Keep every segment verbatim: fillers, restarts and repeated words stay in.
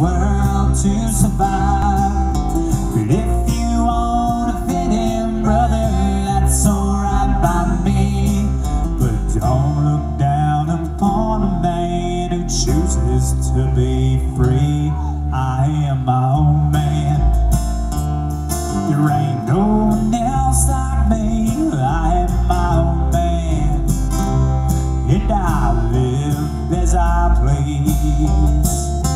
world to survive. But if you wanna fit in, brother, that's alright by me. But don't look down upon a man who chooses to be free. I am my own man. There ain't no one else like me. I am my own man, and I live as I please.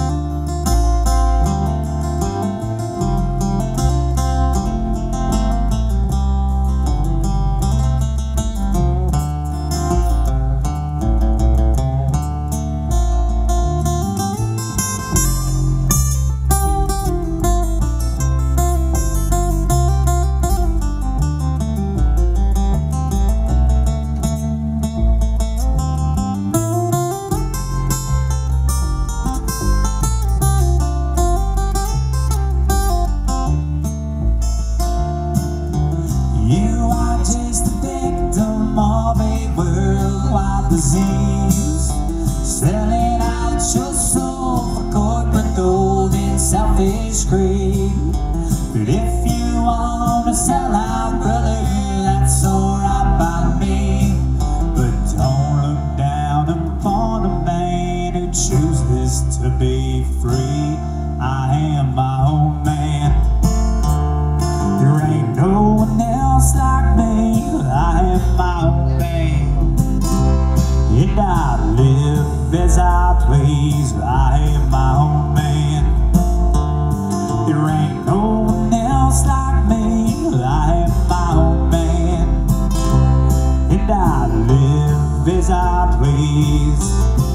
You are just a victim of a worldwide disease, selling out your soul for corporate gold and selfish greed. But if you want to sell out, brother, that's alright by me. But don't look down upon a man who chooses to be free. I am my own man. There ain't no one else like me. I am my own man, and I live as I please. I am my own man. There ain't no one else like me. I am my own man, and I live as I please.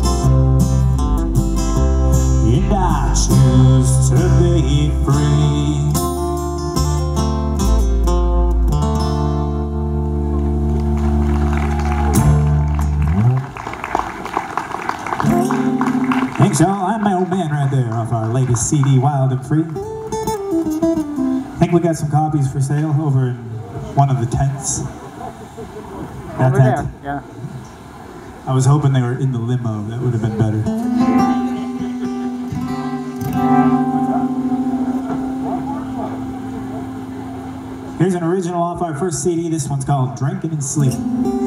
And I choose to be free. Thanks, y'all. I'm my old man right there off our latest C D, Wild and Free. I think we got some copies for sale over in one of the tents. That over tent. there, yeah. I was hoping they were in the limo. That would have been better. Here's an original off our first C D. This one's called Drinking and Sleeping.